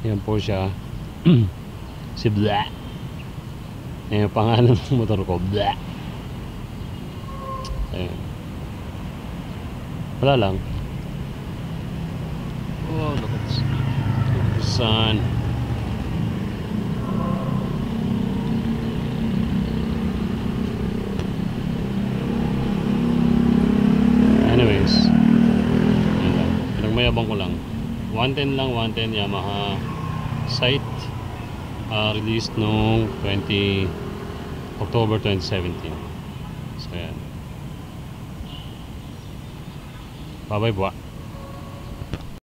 Yan po siya. Si Blah. Yan yung pangalan ng motor ko, Blah. Ayan. Wala lang. Oh, look at the sun. Anyways, yan lang. Pinagmayabang ko lang. 110 lang, 110 Yamaha Sight, released noong October 2017. So yan. Bye bye po.